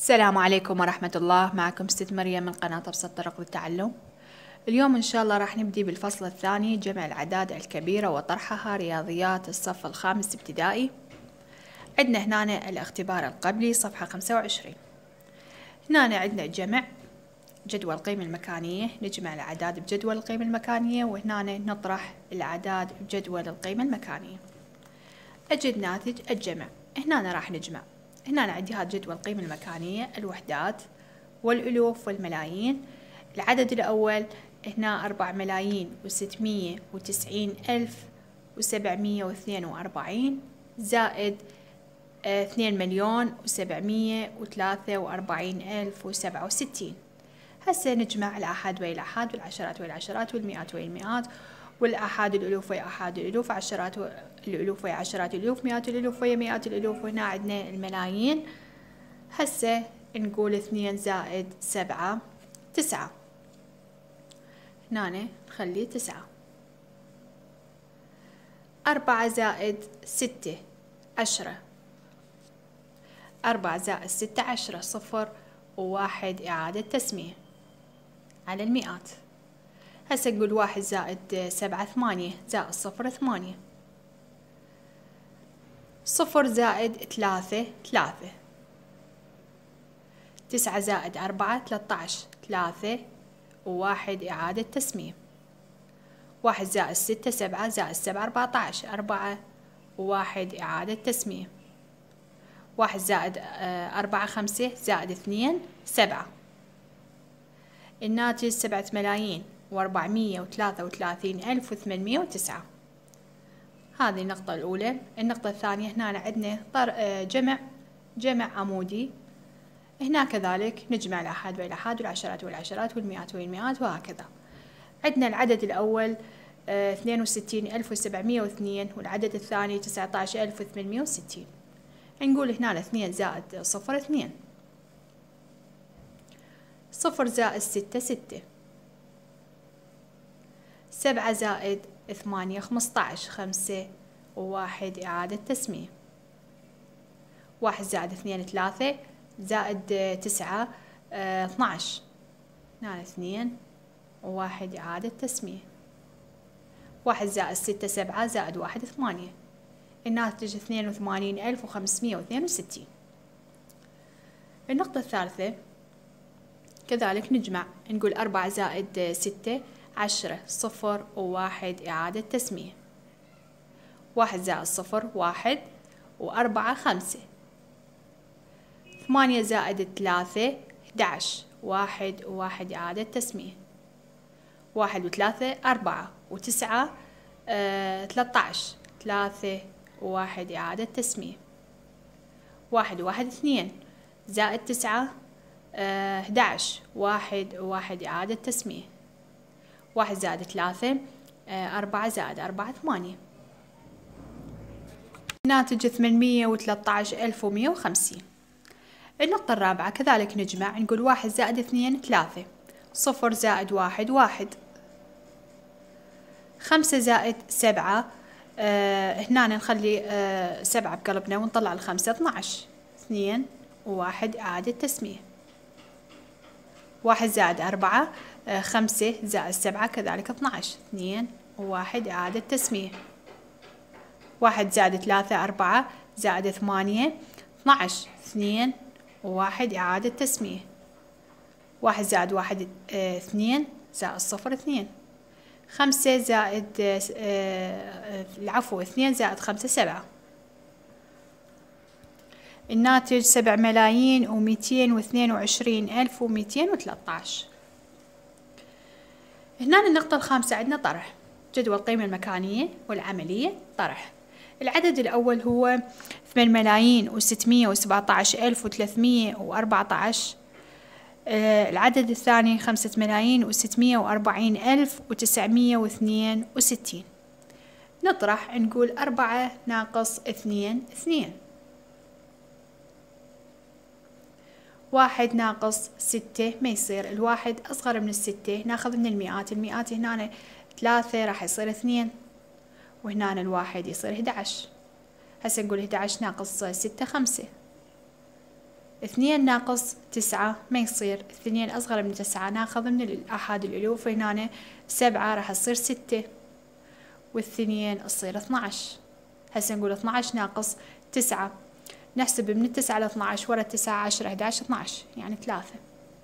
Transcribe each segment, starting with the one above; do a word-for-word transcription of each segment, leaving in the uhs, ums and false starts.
السلام عليكم ورحمة الله. معكم ست مريم من قناة أبسط طرق للتعلم. اليوم إن شاء الله راح نبدي بالفصل الثاني، جمع الأعداد الكبيرة وطرحها، رياضيات الصف الخامس ابتدائي. عندنا هنا الاختبار القبلي صفحة خمسة وعشرين. هنا عندنا جمع جدول القيمة المكانية، نجمع الأعداد بجدول القيمة المكانية، وهنا نطرح الأعداد بجدول القيمة المكانية. أجد ناتج الجمع. هنا راح نجمع. هنا عندي هذا جدول القيمة المكانية، الوحدات والألوف والملايين. العدد الأول هنا أربعة ملايين وستمية وتسعين ألف وسبعمية واثنين وأربعين زائد اثنين مليون وسبعمية وثلاثة وأربعين ألف وسبعة وستين. هسه نجمع الآحاد ويا الآحاد، والعشرات ويا العشرات، والمئات ويا المئات، والآحاد الألوف ويا آحاد الألوف، عشرات الألوف ويا عشرات الألوف، مئات الألوف ويا مئات الألوف، وهنا عندنا الملايين. هسه نقول اثنين زائد سبعة تسعة. هنا نخلي تسعة. أربعة زائد ستة عشرة. أربعة زائد ستة عشرة. صفر وواحد إعادة تسمية على المئات. هسه نقول واحد زائد سبعة ثمانية، زائد صفر ثمانية. صفر زائد ثلاثة ثلاثة. تسعة زائد أربعة ثلاثة عشر. ثلاثة وواحد إعادة تسمية. واحد زائد ستة سبعة، زائد سبعة أربعة عشر. أربعة وواحد إعادة تسمية. واحد زائد أربعة خمسة، زائد اثنين سبعة. الناتج سبعة ملايين وأربعمية وثلاثة وثلاثين ألف وثمانمية وتسعة. هذه النقطة الأولى. النقطة الثانية هنا عندنا جمع جمع عمودي. هنا كذلك نجمع الآحاد والآحاد، والعشرات والعشرات، والمئات والمئات، وهكذا. عندنا العدد الأول اثنين وستين ألف وسبعمية واثنين، والعدد الثاني تسعة عشر ألف وثمانمية وستين. نقول هنا اثنين زائد صفر اثنين. صفر زائد ستة ستة. سبعة زائد ثمانية خمسة عشر. خمسة وواحد إعادة تسمية. واحد زائد اثنين ثلاثة، زائد تسعة اثنى عشر. هنا اثنين وواحد إعادة تسمية. واحد زائد ستة سبعة، زائد واحد ثمانية. الناتج اثنين وثمانين ألف وخمسمية واثنين وستين. النقطة الثالثة كذلك نجمع. نقول أربعة زائد ستة عشرة. صفر وواحد إعادة تسمية. واحد زائد صفر واحد، وأربعة خمسة. ثمانية زائد ثلاثة أحد عشر. واحد وواحد إعادة تسمية. واحد وثلاثة أربعة، وتسعة آه ثلاثة عشر. ثلاثة وواحد إعادة تسمية. واحد وواحد اثنين، زائد تسعة آه أحد عشر. واحد وواحد إعادة تسمية. واحد زائد ثلاثة آه أربعة، زائد أربعة ثمانية. ناتج ثمانمية وثلاثة عشر ألف ومية وخمسين. النقطة الرابعة كذلك نجمع. نقول واحد زائد اثنين ثلاثة. صفر زائد واحد واحد. خمسة زائد سبعة. آه هنا نخلي آه سبعة بقلبنا ونطلع الخمسة اثنى عشر. اثنين وواحد إعادة تسمية. واحد زائد أربعة آه خمسة، زائد سبعة كذلك اثنى عشر. اثنين وواحد إعادة تسمية. واحد زائد ثلاثة أربعة، زائد ثمانية اثنى عشر. اثنين وواحد إعادة تسمية. واحد زائد واحد اه اثنين، زائد صفر اثنين. خمسة زائد اه العفو اثنين زائد خمسة سبعة. الناتج سبع ملايين ومئتين واثنين وعشرين ألف ومئتين وثلاثة عشر. هنا النقطة الخامسة عندنا طرح جدول القيمة المكانية والعملية. طرح العدد الأول هو ثمانية ملايين وستمية وسبعة عشر ألف وثلاثمية وأربعة عشر. العدد الثاني خمسة ملايين وستمية وأربعين ألف وتسعمية واثنين وستين. نطرح. نقول أربعة ناقص اثنين اثنين. واحد ناقص ستة ما يصير، الواحد أصغر من الستة. ناخذ من المئات. المئات هنا ثلاثة راح يصير اثنين، وهنا الواحد يصير أحد عشر. هسه نقول أحد عشر ناقص ستة خمسة. اثنين ناقص تسعة ما يصير، اثنين أصغر من تسعة ناخذ من الآحاد الألوف، هنا سبعة راح تصير ستة واثنين تصير اثناعش. هسه نقول اثناعش ناقص تسعة، نحسب من التسعة لاثناعش ورا التسعة عشرة احداش اثناعش يعني ثلاثة.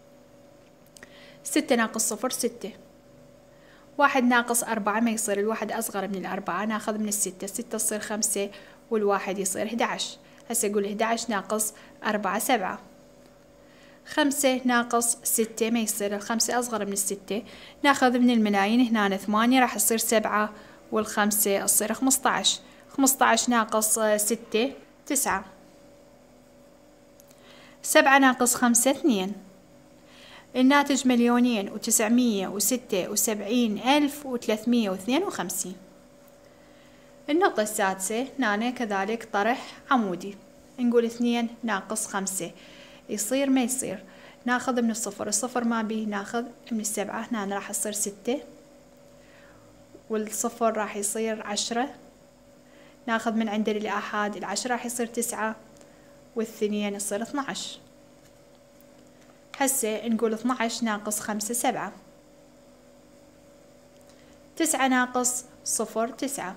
ستة ناقص صفر ستة. واحد ناقص أربعة ما يصير، الواحد أصغر من الأربعة ناخذ من الستة، ستة تصير خمسة والواحد يصير احداش. هسه أقول احداش ناقص أربعة سبعة. خمسة ناقص ستة ما يصير، الخمسة أصغر من الستة ناخذ من الملايين هنا ثمانية راح تصير سبعة والخمسة تصير خمسطعش. خمسطعش ناقص ستة تسعة. سبعة ناقص خمسة اثنين. الناتج مليونين وتسعمية وستة وسبعين ألف وثلاثمية واثنين وخمسين. النقطة السادسة هنا كذلك طرح عمودي. نقول اثنين ناقص خمسة يصير ما يصير، ناخذ من الصفر، الصفر ما بيه ناخذ من السبعة، هنا راح يصير ستة والصفر راح يصير عشرة، ناخذ من عند الآحاد العشرة راح يصير تسعة والثنين يصير اثناعش. هسه نقول اثناعش ناقص خمسة سبعة. تسعة ناقص صفر تسعة.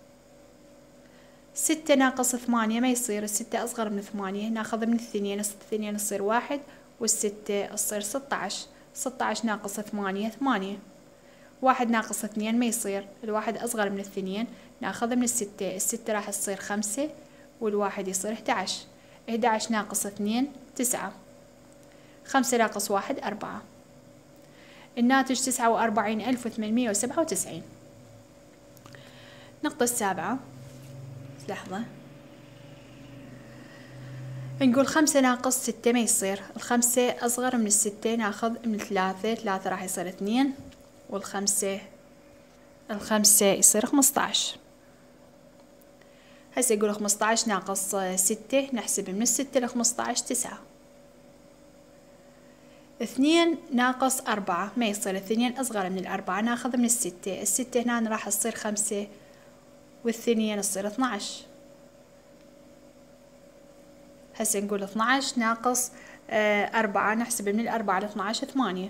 ستة ناقص ثمانية ما يصير، الستة أصغر من ثمانية ناخذ من الثنين، الثنين تصير واحد والستة تصير ستطعش. ستطعش ناقص ثمانية ثمانية. واحد ناقص اثنين ما يصير، الواحد أصغر من الثنين ناخذ من الستة، الستة راح تصير خمسة والواحد يصير احداش. احداش ناقص اثنين تسعة. خمسة ناقص واحد أربعة. الناتج تسعة وأربعين ألف وثمانمية وسبعة وتسعين. النقطة السابعة، لحظة، نقول خمسة ناقص ستة ما يصير، الخمسة أصغر من الستة ناخذ من ثلاثة، ثلاثة راح يصير اثنين والخمسة الخمسة يصير خمسطعش. هسه يقول خمسطعش ناقص ستة، نحسب من الستة لخمسطعش تسعة. اثنين ناقص أربعة ما يصير، اثنين أصغر من الأربعة ناخذ من الستة، الستة هنا راح تصير خمسة والثنين تصير اثناعش. هسه نقول اثناعش ناقص أربعة، نحسب من الأربعة لاثناعش ثمانية.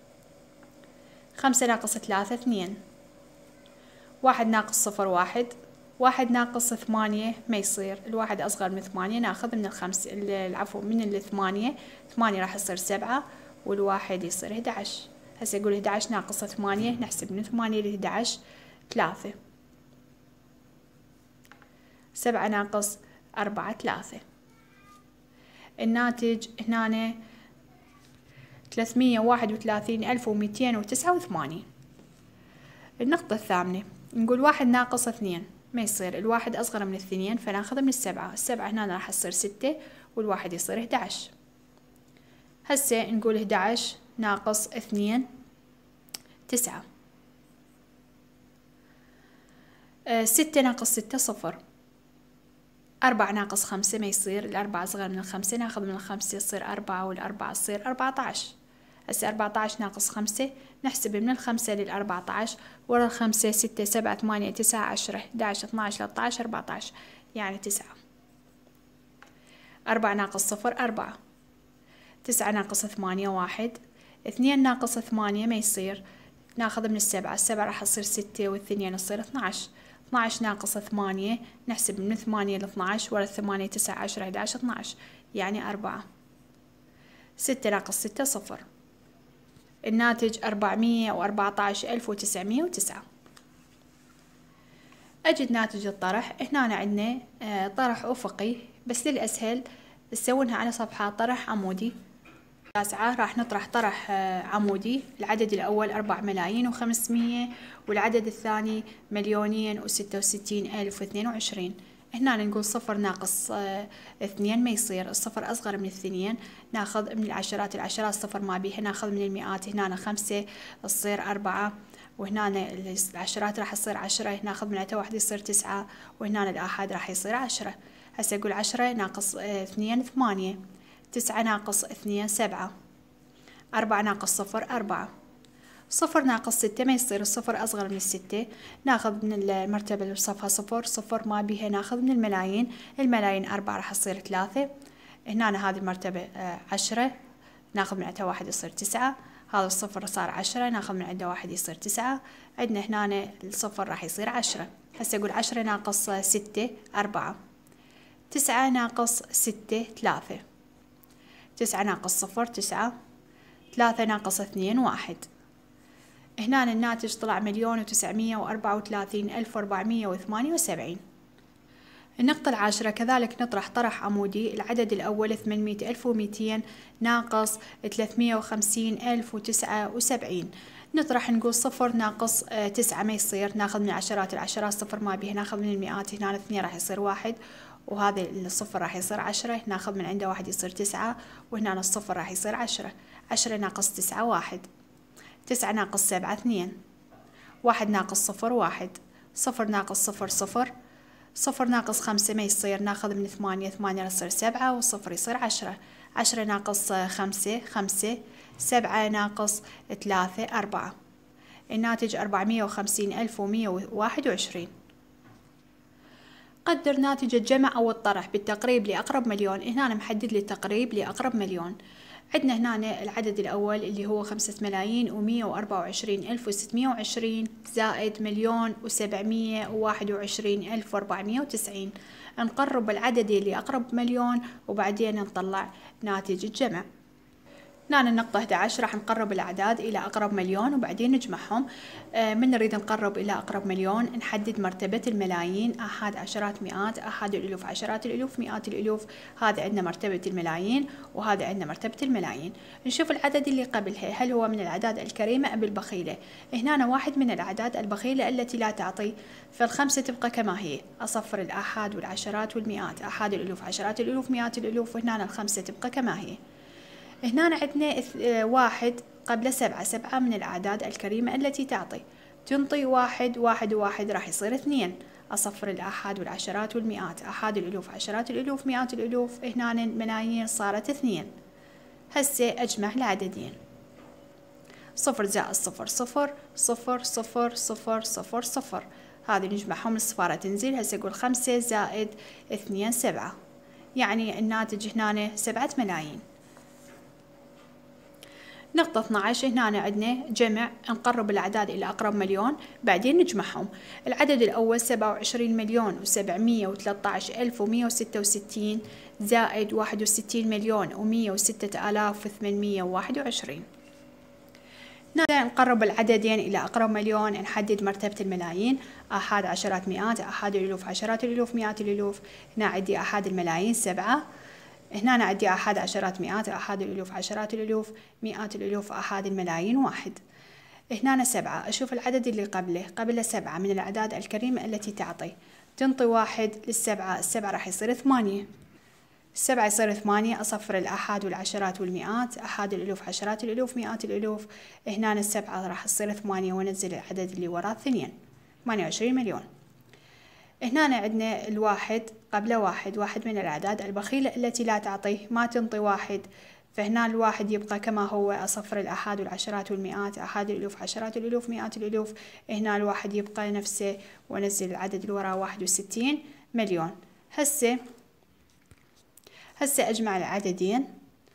خمسة ناقص ثلاثة اثنين. واحد ناقص صفر واحد. واحد ناقص ثمانية ما يصير، الواحد أصغر من ثمانية ناخذ من الخمسة، العفو من الثمانية، ثمانية راح تصير سبعة والواحد يصير احداش. هسه يقول احداش ناقص ثمانية، نحسب من ثمانية لاحداش ثلاثة. سبعة ناقص أربعة ثلاثة. الناتج هنا ثلاثمية وواحد وثلاثين ألف ومئتين وتسعة وثمانين. النقطة الثامنة، نقول واحد ناقص اثنين ما يصير، الواحد أصغر من الاثنين فناخذ من السبعة، السبعة هنا راح تصير ستة والواحد يصير احداش. هسه نقول احداش ناقص اثنين تسعة. أه ستة ناقص ستة صفر. أربعة ناقص خمسة ما يصير، الأربعة أصغر من الخمسة ناخذ من الخمسة يصير أربعة والأربعة تصير أربعطعش. هسه أربعطعش ناقص خمسة، نحسب من الخمسة للأربعطعش، ورا الخمسة ستة سبعة ثمانية تسعة عشرة احداش اثناعش ثلاثطعش أربعطعش يعني تسعة. أربعة ناقص صفر أربعة. تسعة ناقص ثمانية واحد. اثنين ناقص ثمانية ما يصير، ناخذ من السبعة، السبعة راح تصير ستة والثنين تصير اثناعش. اثناعش ناقص ثمانية، نحسب من ثمانية لاثناعش، ورا الثمانية تسعة عشرة احداش اثناعش يعني أربعة. ستة ناقص ستة صفر. الناتج أربعمية وأربعطعش ألف وتسعمية وتسعة. أجد ناتج الطرح. هنا عندنا طرح أفقي، بس للأسهل تسوونها على صفحة طرح عمودي. التاسعة راح نطرح طرح عمودي. العدد الأول أربع ملايين وخمسمية والعدد الثاني مليونين وستة وستين ألف واثنين وعشرين. هنا نقول صفر ناقص اثنين ما يصير، الصفر أصغر من الاثنين ناخذ من العشرات، العشرات صفر ما بيها ناخذ من المئات، هنا خمسة تصير أربعة وهنا العشرات راح تصير عشرة ناخذ من عتا واحد يصير تسعة وهنا الآحاد راح يصير عشرة. هسه أقول عشرة ناقص اثنين ثمانية. تسعة ناقص اثنين سبعة. أربعة ناقص صفر أربعة. صفر ناقص ستة ما يصير، الصفر أصغر من الستة ناخذ من المرتبة اللي بصفها صفر، صفر ما بيها ناخذ من الملايين، الملايين أربعة راح تصير ثلاثة. هنا هذه المرتبة عشرة، ناخذ من عندها واحد يصير تسعة. هذا الصفر صار عشرة، ناخذ من عنده واحد يصير تسعة. عندنا هنا الصفر راح يصير عشرة. هسه أقول عشرة ناقص ستة أربعة. تسعة ناقص ستة ثلاثة. تسعة ناقص صفر تسعة. ثلاثة ناقص اثنين واحد. هنا الناتج طلع مليون وتسعمية وأربعة وثلاثين ألف وأربعمية وثمانية وسبعين. النقطة العاشرة كذلك نطرح طرح عمودي. العدد الأول ثمانمية ألف ومئتين ناقص ثلاثمية وخمسين ألف وتسعة وسبعين. نطرح نقول صفر ناقص تسعة ما يصير، ناخذ من العشرات، العشرات صفر ما بيها، ناخذ من المئات، هنا اثنين راح يصير واحد، وهذا الصفر راح يصير عشرة، ناخذ من عنده واحد يصير تسعة، وهنا الصفر راح يصير عشرة. عشرة ناقص تسعة واحد. تسعة ناقص سبعة اثنين. واحد ناقص صفر واحد. صفر ناقص صفر صفر. صفر ناقص خمسة ما يصير، ناخذ من ثمانية، ثمانية يصير سبعة، والصفر يصير عشرة. عشرة ناقص خمسة خمسة. سبعة ناقص ثلاثة أربعة. الناتج أربعمية وخمسين ألف ومية وواحد وعشرين. قدر ناتج الجمع أو الطرح بالتقريب لأقرب مليون. هنا أنا محدد لي التقريب لأقرب مليون. عندنا هنا العدد الأول اللي هو خمسة ملايين ومية وأربعة وعشرين ألف وستمية وعشرين زائد مليون وسبعمية وواحد وعشرين ألف وأربعمية وتسعين. نقرب العدد اللي أقرب مليون وبعدين نطلع ناتج الجمع. هنا النقطة أحد عشر راح نقرب الأعداد إلى أقرب مليون وبعدين نجمعهم. آه من نريد نقرب إلى أقرب مليون نحدد مرتبة الملايين، آحاد عشرات مئات، آحاد الألوف عشرات الألوف، مئات الألوف. هذا عندنا مرتبة الملايين وهذا عندنا مرتبة الملايين. نشوف العدد اللي قبلها هل هو من الأعداد الكريمة أم البخيلة. هنا واحد من الأعداد البخيلة التي لا تعطي، فالخمسة تبقى كما هي. أصفر الآحاد والعشرات والمئات، آحاد الألوف عشرات الألوف مئات الألوف، وهنا الخمسة تبقى كما هي. هنا عندنا واحد قبل سبعة. سبعة من الأعداد الكريمة التي تعطي، تنطي واحد، واحد وواحد راح يصير اثنين. أصفر الآحاد والعشرات والمئات، آحاد الألوف عشرات الألوف مئات الألوف، هنا الملايين صارت اثنين. هسه أجمع العددين. صفر زائد صفر صفر، صفر صفر صفر صفر صفر، هذه نجمعهم الصفارة تنزل. هسه أقول خمسة زائد اثنين سبعة، يعني الناتج هنا سبعة ملايين. نقطة اثنى عشر هنا عندنا جمع، نقرب الأعداد إلى أقرب مليون بعدين نجمعهم. العدد الأول سبعة وعشرين مليون وسبعمية وثلاثة عشر ألف ومية وستة وستين زائد واحد وستين مليون ومية وستة آلاف وثمانمية وواحد وعشرين. هنا نقرب العددين إلى أقرب مليون، نحدد مرتبة الملايين، آحاد عشرات مئات، آحاد الألوف عشرات الألوف مئات الألوف. هنا عندي آحاد الملايين سبعة، هنا أنا عندي آحاد عشرات مئات، آحاد الألوف عشرات الألوف، مئات الألوف، آحاد الملايين واحد. هنا أنا سبعة، أشوف العدد اللي قبله، قبل سبعة من الأعداد الكريمة التي تعطي، تنطي واحد للسبعة، السبعة راح يصير ثمانية. السبعة يصير ثمانية، أصفر الآحاد والعشرات والمئات، آحاد الألوف عشرات الألوف مئات الألوف، هنا السبعة راح تصير ثمانية وننزل العدد اللي وراه اثنين، ثمانية وعشرين مليون. هنا عندنا الواحد قبل واحد، واحد من الأعداد البخيلة التي لا تعطي، ما تنطي واحد، فهنا الواحد يبقى كما هو، أصفر الآحاد والعشرات والمئات، آحاد الألوف عشرات الألوف مئات الألوف، هنا الواحد يبقى نفسه ونزل العدد اللي وراه واحد وستين مليون. هسه هسه أجمع العددين.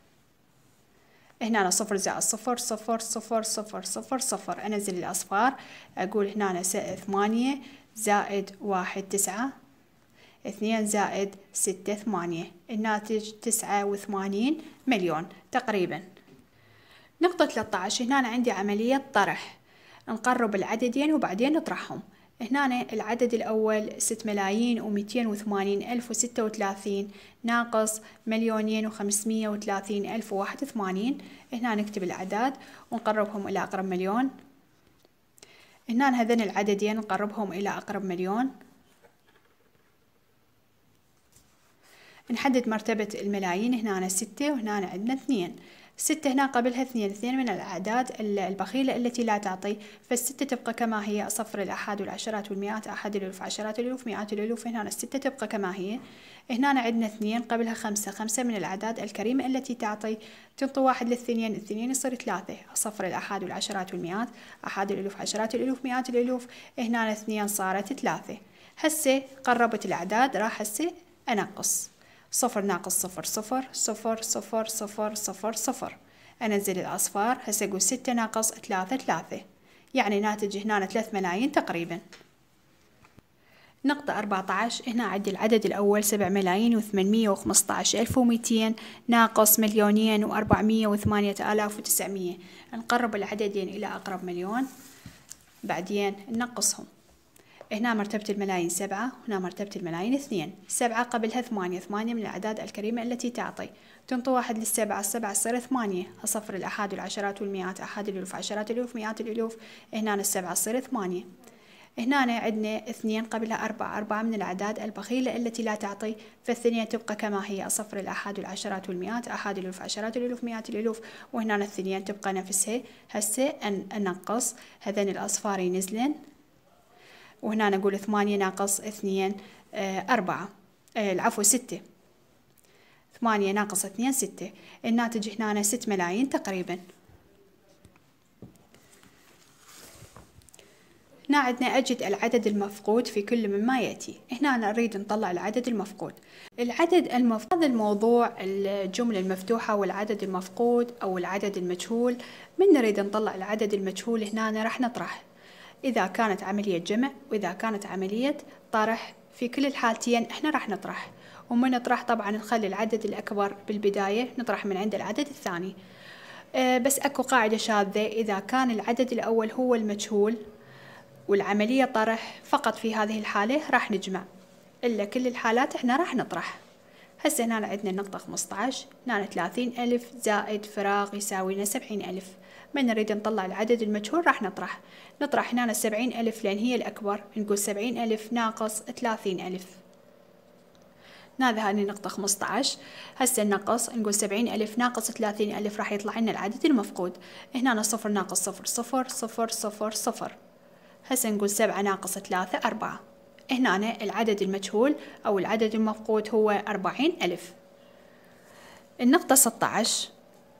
هنا صفر زائد صفر صفر صفر صفر صفر صفر، أنزل الأصفار، أقول هنا ثمانية زائد واحد تسعة، اثنين زائد ستة ثمانية، الناتج تسعة وثمانين مليون تقريبا. نقطة ثلاثة عشر هنا عندي عملية طرح، نقرب العددين وبعدين نطرحهم. هنا العدد الأول ست ملايين ومئتين وثمانين ألف وستة وثلاثين ناقص مليونين وخمسمية وثلاثين ألف وواحد وثمانين. هنا نكتب الأعداد ونقربهم إلى أقرب مليون. هنا هذين العددين نقربهم إلى أقرب مليون. نحدد مرتبة الملايين، هنا ستة وهنا عندنا اثنين. ستة هنا قبلها اثنين، اثنين من الأعداد البخيلة التي لا تعطي، فالستة تبقى كما هي، أصفر الآحاد والعشرات والمئات، آحاد الألوف عشرات الألوف مئات الألوف، هنا الستة تبقى كما هي. هنا عندنا اثنين قبلها خمسة، خمسة من الأعداد الكريمة التي تعطي، تنطي واحد للاثنين، الاثنين يصير ثلاثة، أصفر الآحاد والعشرات والمئات، آحاد الألوف عشرات الألوف مئات الألوف، هنا اثنين صارت ثلاثة. هسه قربت الأعداد، راح هسه أنقص، صفر ناقص صفر صفر صفر صفر صفر صفر صفر. أنزل الأصفار. هسه أقول ستة ناقص ثلاثة ثلاثة، يعني ناتج هنا ثلاث ملايين تقريبا. نقطة أربعة عشر. هنا عندي العدد الأول سبع ملايين وثمانمية وخمسة عشر ألف ومئتين ناقص مليونين وأربعمية وثمانية آلاف وتسعمية. نقرب العددين إلى أقرب مليون، بعدين ننقصهم. هنا مرتبة الملايين سبعة، وهنا مرتبة الملايين اثنين. سبعة قبلها ثمانية، ثمانية من الأعداد الكريمة التي تعطي. تنطي واحد للسبعة، السبعة تصير ثمانية. أصفر الأحاد والعشرات والمئات، أحاد الألوف عشرات الألوف مئات الألوف. هنا السبعة تصير ثمانية. هنا عندنا اثنين قبلها أربعة، أربعة من الأعداد البخيلة التي لا تعطي، فالثنين تبقى كما هي. أصفر الأحاد والعشرات والمئات، أحاد الألوف عشرات الألوف مئات الألوف، وهنا الثنين تبقى نفسها. هسه أنقص هذين الأصفار ينزلن، وهنا نقول ثمانية ناقص اثنين آه أربعة، آه العفو ستة. ثمانية ناقص اثنين ستة. الناتج هنا ست ملايين تقريبا. هنا عندنا أجد العدد المفقود في كل مما يأتي. هنا نريد نطلع العدد المفقود. العدد المفقود هذا الموضوع الجملة المفتوحة والعدد المفقود أو العدد المجهول. من نريد نطلع العدد المجهول هنا راح نطرح. إذا كانت عملية جمع وإذا كانت عملية طرح، في كل الحالتين إحنا راح نطرح. ومن نطرح طبعا نخلي العدد الأكبر بالبداية، نطرح من عند العدد الثاني. أه بس أكو قاعدة شاذة، إذا كان العدد الأول هو المجهول والعملية طرح فقط، في هذه الحالة راح نجمع، إلا كل الحالات إحنا راح نطرح. هسه هنا عندنا النقطة خمسة عشر، هنا ثلاثين ألف زائد فراغ يساوي لنا سبعين ألف. من نريد نطلع العدد المجهول راح نطرح. نطرح هنا سبعين ألف لأن هي الأكبر، نقول سبعين ألف ناقص ثلاثين ألف. هذا هذه النقطة خمسة عشر. هسه النقص نقول سبعين ألف ناقص ثلاثين ألف راح يطلع لنا العدد المفقود. هنا صفر ناقص صفر صفر صفر صفر صفر. هسه نقول سبعة ناقص ثلاثة أربعة. هنا العدد المجهول أو العدد المفقود هو أربعين ألف. النقطة ستة عشر.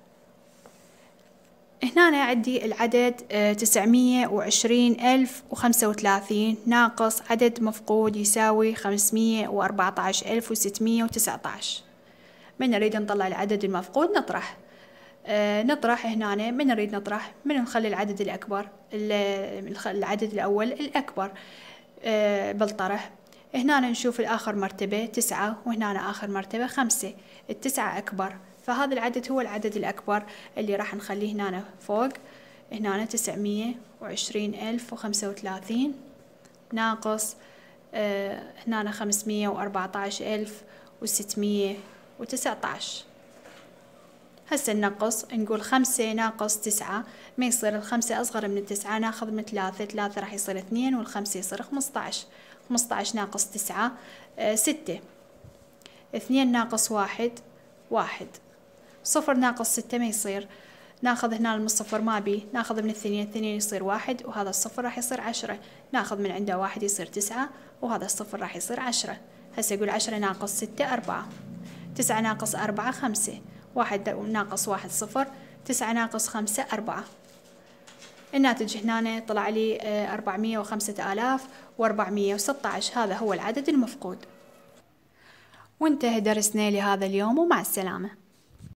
هنا عندي العدد تسعمية وعشرين ألف وخمسة وثلاثين ناقص عدد مفقود يساوي خمسمية وأربعة عشر ألف وستمية وتسعة عشر. من نريد نطلع العدد المفقود نطرح. آه نطرح هنا من نريد نطرح، من نخلي العدد الأكبر، العدد الأول الأكبر آه بالطرح. هنا نشوف الآخر مرتبة تسعة، وهنا آخر مرتبة خمسة. التسعة أكبر، فهذا العدد هو العدد الأكبر اللي راح نخليه هنا فوق. هنا تسعمية وعشرين ألف وخمسة وثلاثين ناقص آه هنا خمسمية وأربعة عشر ألف وستمية وتسعة عشر. هسه النقص نقول خمسة ناقص تسعة، ما يصير الخمسة أصغر من التسعة، ناخذ من ثلاثة، ثلاثة راح يصير اثنين، والخمسة يصير خمسة عشر. خمسة عشر ناقص تسعة آه ستة. اثنين ناقص واحد واحد. صفر ناقص ستة ما يصير، ناخذ هنا من الصفر ما بي، ناخذ من الاثنين، اثنين يصير واحد، وهذا الصفر راح يصير عشرة، ناخذ من عنده واحد يصير تسعة، وهذا الصفر راح يصير عشرة. هسه يقول عشرة ناقص ستة أربعة. تسعة ناقص أربعة خمسة. واحد ناقص واحد صفر. تسعة ناقص خمسة أربعة. الناتج هنا طلع لي أربعمية وخمسة آلاف وأربعمية وستة عشر. هذا هو العدد المفقود. وانتهى درسنا لهذا اليوم، ومع السلامة.